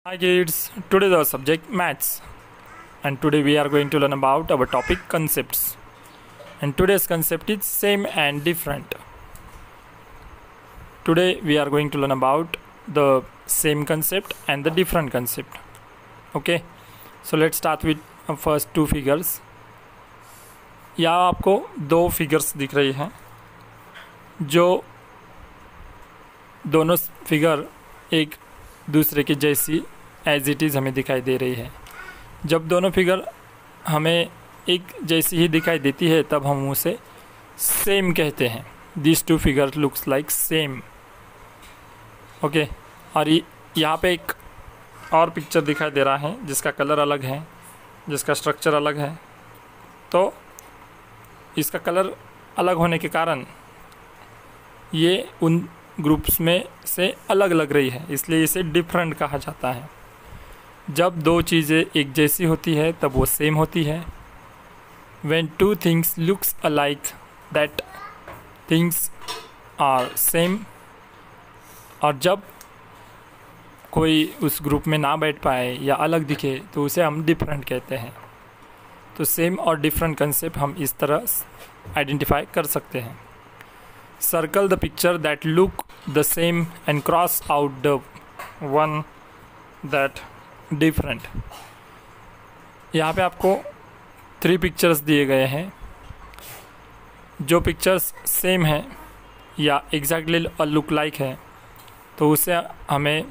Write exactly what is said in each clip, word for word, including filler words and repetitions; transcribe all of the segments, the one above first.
Hi kids, today the subject maths, and today we are going to learn about our topic concepts. And today's concept is same and different. Today we are going to learn about the same concept and the different concept. Okay, so let's start with uh, first two figures. यहाँ आपको दो figures दिख रही हैं जो दोनों figure एक दूसरे की जैसी एज इट इज़ हमें दिखाई दे रही है। जब दोनों फिगर हमें एक जैसी ही दिखाई देती है तब हम उसे सेम कहते हैं। This two figure looks like same. Okay, और यहाँ पे एक और पिक्चर दिखाई दे रहा है जिसका कलर अलग है, जिसका स्ट्रक्चर अलग है। तो इसका कलर अलग होने के कारण ये उन ग्रुप्स में से अलग लग रही है, इसलिए इसे डिफरेंट कहा जाता है। जब दो चीज़ें एक जैसी होती है तब वो सेम होती है। When two things looks alike, that things are same। और जब कोई उस ग्रुप में ना बैठ पाए या अलग दिखे तो उसे हम डिफरेंट कहते हैं। तो सेम और डिफरेंट कंसेप्ट हम इस तरह आइडेंटिफाई कर सकते हैं। Circle the picture that look the same and cross out the one that different। यहाँ पे आपको थ्री पिक्चर्स दिए गए हैं। जो पिक्चर्स सेम है या एग्जैक्टली लुक लाइक है तो उसे हमें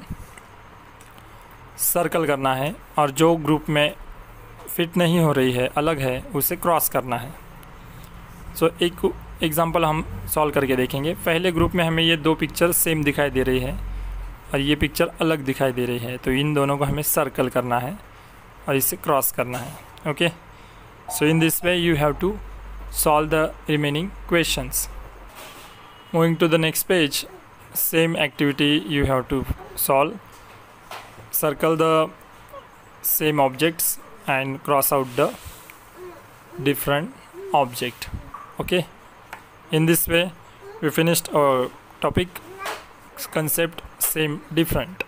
सर्कल करना है, और जो ग्रुप में फिट नहीं हो रही है, अलग है, उसे क्रॉस करना है। सो so, एक एग्जांपल हम सॉल्व करके देखेंगे। पहले ग्रुप में हमें ये दो पिक्चर सेम दिखाई दे रही है और ये पिक्चर अलग दिखाई दे रही है, तो इन दोनों को हमें सर्कल करना है और इसे क्रॉस करना है। Okay, so in this way you have to solve the remaining questions. Moving to the next page, same activity you have to solve. Circle the same objects and cross out the different object. Okay, in this way we finished our topic concept same different।